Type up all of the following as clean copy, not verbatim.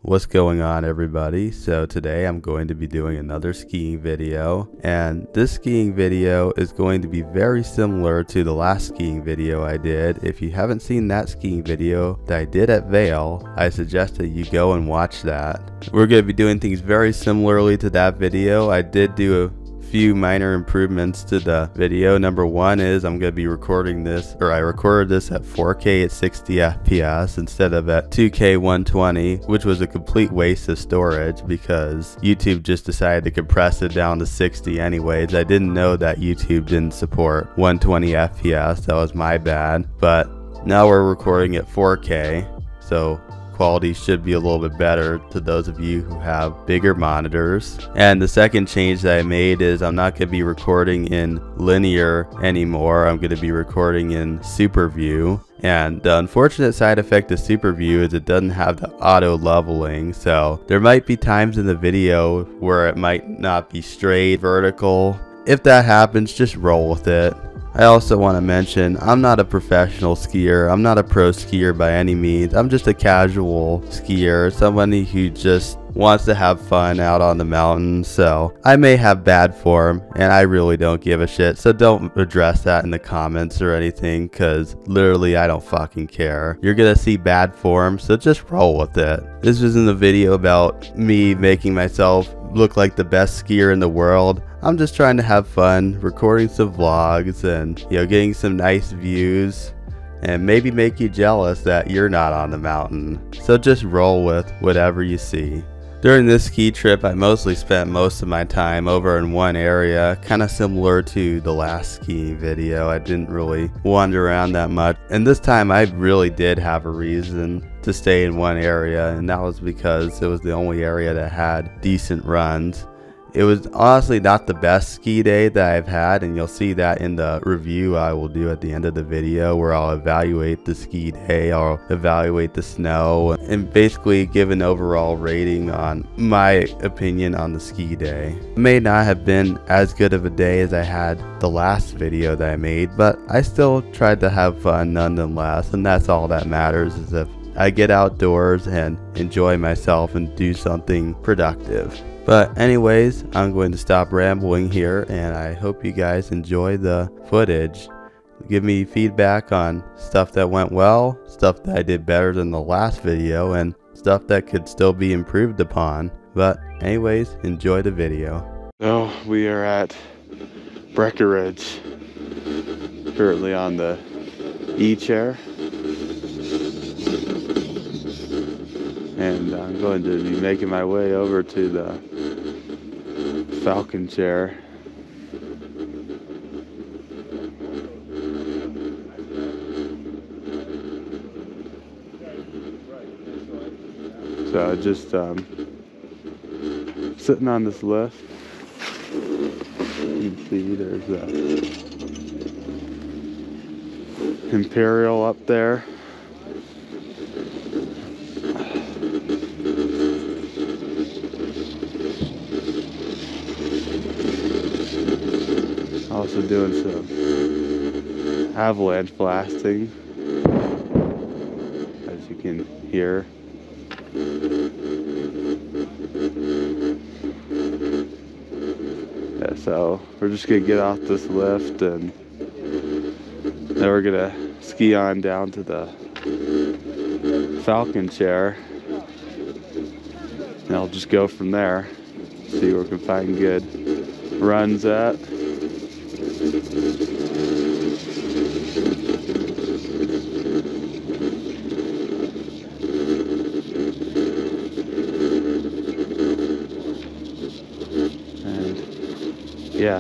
What's going on, everybody? So today I'm going to be doing another skiing video, and this skiing video is going to be very similar to the last skiing video I did. If you haven't seen that skiing video that I did at Vail, I suggest that you go and watch that. We're going to be doing things very similarly to that video. I did do a few minor improvements to the video. Number one is I'm going to be recording this, or I recorded this at 4K at 60 FPS instead of at 2K 120, which was a complete waste of storage because YouTube just decided to compress it down to 60 anyways. I didn't know that YouTube didn't support 120 FPS. That was my bad. But now we're recording at 4K, so quality should be a little bit better to those of you who have bigger monitors. And the second change that I made is I'm not going to be recording in linear anymore. I'm going to be recording in super view. And the unfortunate side effect of super view is it doesn't have the auto leveling, so there might be times in the video where it might not be straight vertical. If that happens, just roll with it. I also want to mention, I'm not a professional skier. I'm not a pro skier by any means. I'm just a casual skier, somebody who just wants to have fun out on the mountain. So I may have bad form, and I really don't give a shit. So don't address that in the comments or anything, because literally I don't fucking care. You're gonna see bad form, so just roll with it. This isn't a video about me making myself look like the best skier in the world. I'm just trying to have fun, recording some vlogs and, getting some nice views and maybe make you jealous that you're not on the mountain. So just roll with whatever you see. During this ski trip, I mostly spent most of my time over in one area, kind of similar to the last skiing video. I didn't really wander around that much. And this time I really did have a reason to stay in one area, and that was because it was the only area that had decent runs. It was honestly not the best ski day that I've had, and you'll see that in the review I will do at the end of the video, where I'll evaluate the ski day, I'll evaluate the snow, and basically give an overall rating on my opinion on the ski day. It may not have been as good of a day as I had the last video that I made, but I still tried to have fun nonetheless, and that's all that matters, is if I get outdoors and enjoy myself and do something productive. But anyways, I'm going to stop rambling here, and I hope you guys enjoy the footage. Give me feedback on stuff that went well, stuff that I did better than the last video, and stuff that could still be improved upon. But anyways, enjoy the video. So we are at Breckenridge, currently on the E-chair. And I'm going to be making my way over to the Falcon chair. So just sitting on this lift. You can see there's a Imperial up there. Also doing some avalanche blasting, as you can hear. Yeah, so we're just gonna get off this lift, and then we're gonna ski on down to the Falcon chair, and I'll just go from there, see where we can find good runs at. Yeah.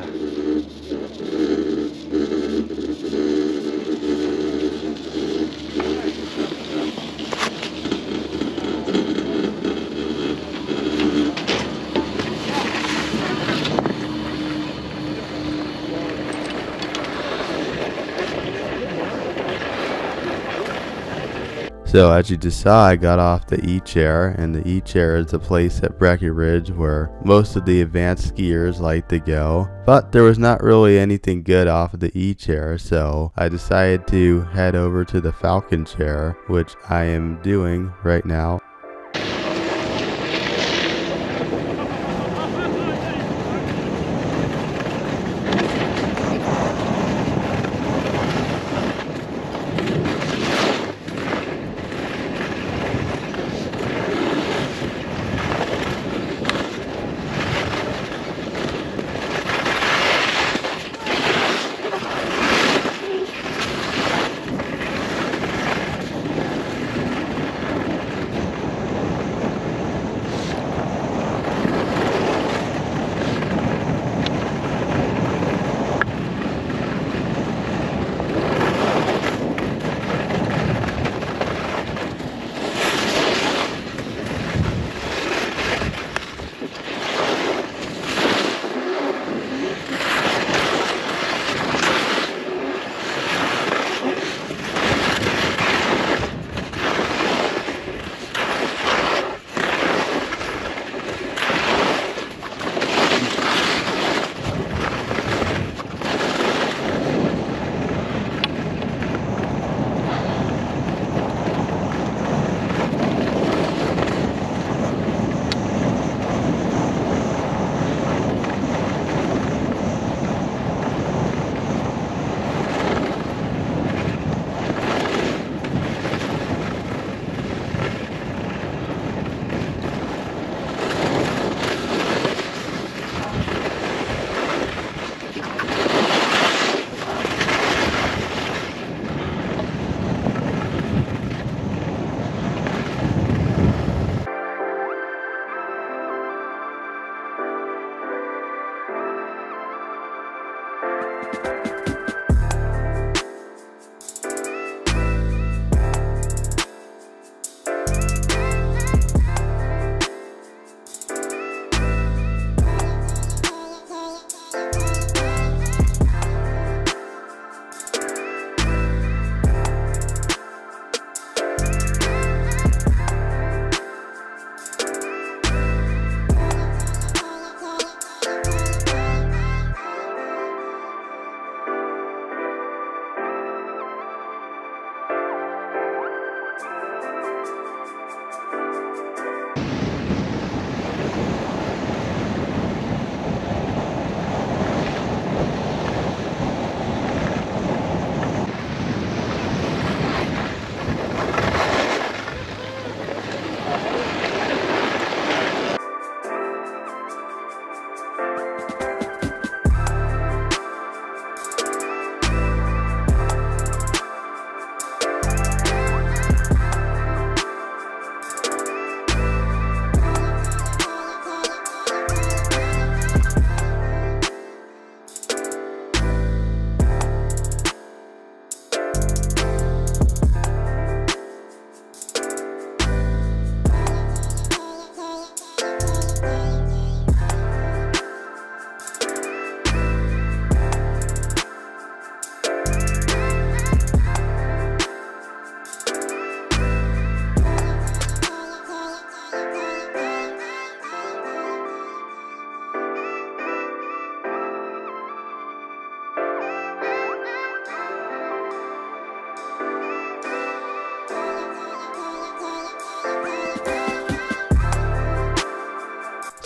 So as you just saw, I got off the E-chair, and the E-chair is a place at Breckenridge where most of the advanced skiers like to go. But there was not really anything good off of the E-chair, so I decided to head over to the Falcon chair, which I am doing right now.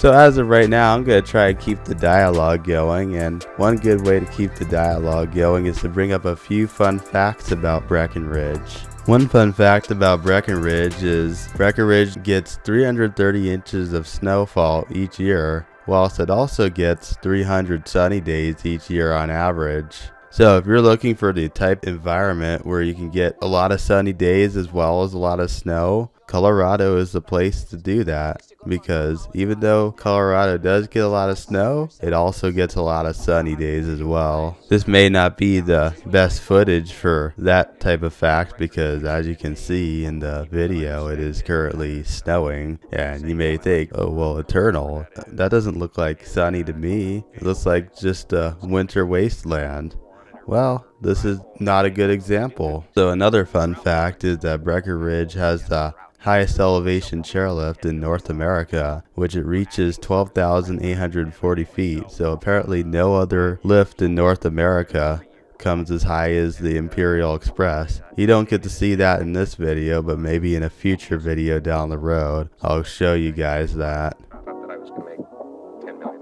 So as of right now, I'm going to try to keep the dialogue going, and one good way to keep the dialogue going is to bring up a few fun facts about Breckenridge. One fun fact about Breckenridge is Breckenridge gets 330 inches of snowfall each year, whilst it also gets 300 sunny days each year on average. So if you're looking for the type environment where you can get a lot of sunny days as well as a lot of snow, Colorado is the place to do that, because even though Colorado does get a lot of snow, it also gets a lot of sunny days as well. This may not be the best footage for that type of fact, because as you can see in the video, it is currently snowing, and you may think, oh well, eternal, that doesn't look like sunny to me. It looks like just a winter wasteland. Well, this is not a good example. So another fun fact is that Breckenridge has the highest elevation chairlift in North America, which it reaches 12,840 feet. So apparently no other lift in North America comes as high as the Imperial Express. You don't get to see that in this video, but maybe in a future video down the road, I'll show you guys that. Not that I was going to make $10 million.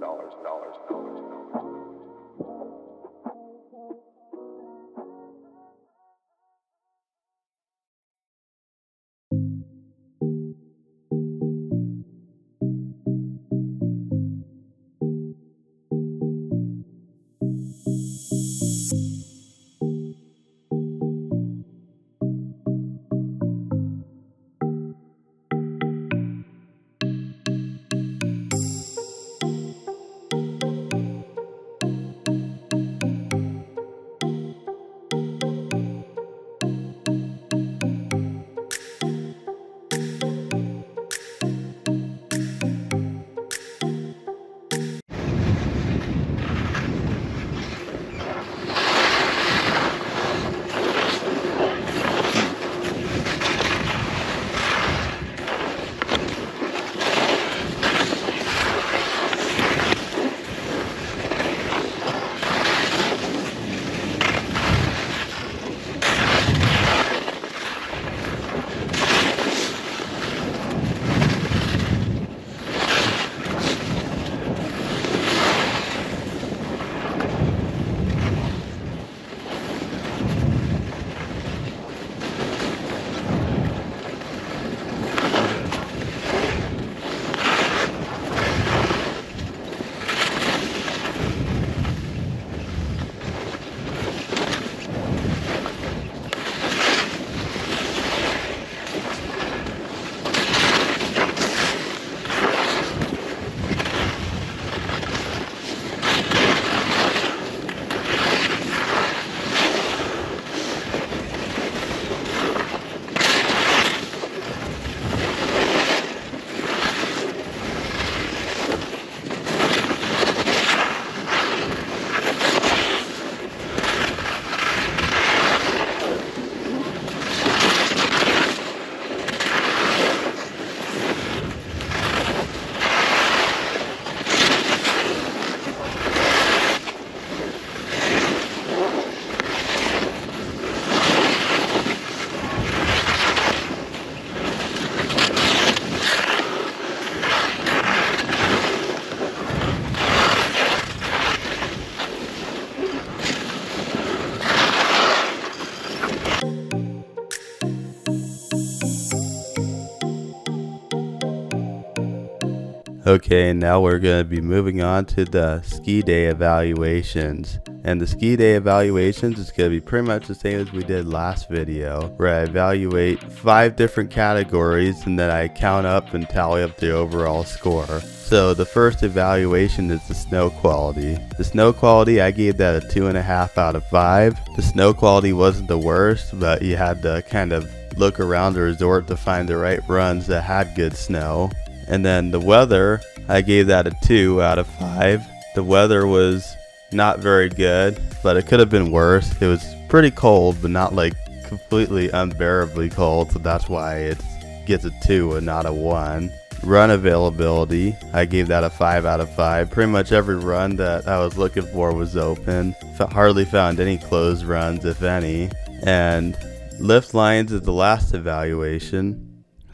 Okay, now we're going to be moving on to the ski day evaluations. And the ski day evaluations is going to be pretty much the same as we did last video, where I evaluate 5 different categories and then I count up and tally up the overall score. So the first evaluation is the snow quality. The snow quality, I gave that a 2.5 out of 5. The snow quality wasn't the worst, but you had to kind of look around the resort to find the right runs that had good snow. And then the weather, I gave that a 2 out of 5. The weather was not very good, but it could have been worse. It was pretty cold, but not like completely unbearably cold, so that's why it gets a 2 and not a 1. Run availability, I gave that a 5 out of 5. Pretty much every run that I was looking for was open. Hardly found any closed runs, if any. And lift lines is the last evaluation.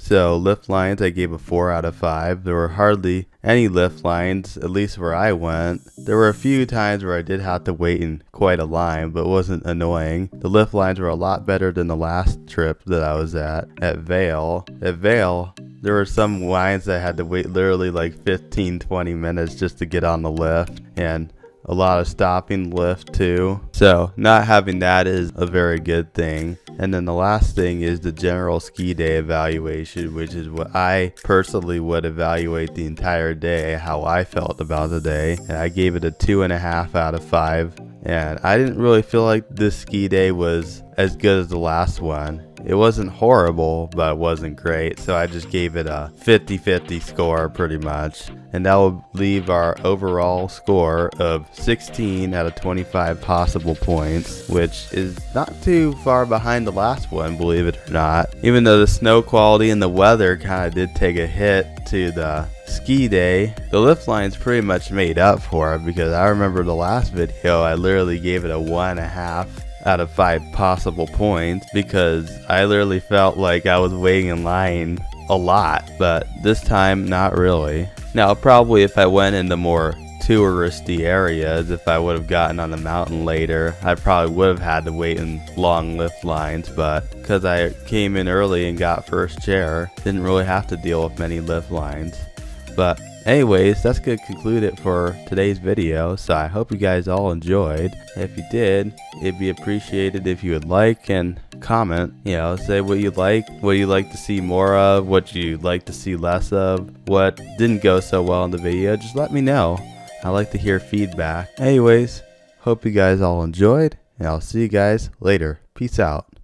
So lift lines I gave a 4 out of 5. There were hardly any lift lines, at least where I went. There were a few times where I did have to wait in quite a line, but it wasn't annoying. The lift lines were a lot better than the last trip that I was at Vail. At Vail, there were some lines that I had to wait literally like 15-20 minutes just to get on the lift, and a lot of stopping lift too. So not having that is a very good thing. And then the last thing is the general ski day evaluation, which is what I personally would evaluate the entire day, how I felt about the day. And I gave it a 2.5 out of 5. And I didn't really feel like this ski day was as good as the last one. It wasn't horrible, but it wasn't great. So I just gave it a 50-50 score pretty much. And that will leave our overall score of 16 out of 25 possible points, which is not too far behind the last one, believe it or not. Even though the snow quality and the weather kind of did take a hit to the ski day, the lift lines pretty much made up for it, because I remember the last video I literally gave it a 1.5 out of 5 possible points, because I literally felt like I was waiting in line a lot, but this time not really. Now probably if I went into more touristy areas, if I would have gotten on the mountain later, I probably would have had to wait in long lift lines, but because I came in early and got first chair, didn't really have to deal with many lift lines. But anyways, that's gonna conclude it for today's video, so I hope you guys all enjoyed. If you did, it'd be appreciated if you would like and comment, say what you'd like to see more of, what you'd like to see less of, what didn't go so well in the video. Just let me know. I like to hear feedback. Anyways, hope you guys all enjoyed, and I'll see you guys later. Peace out.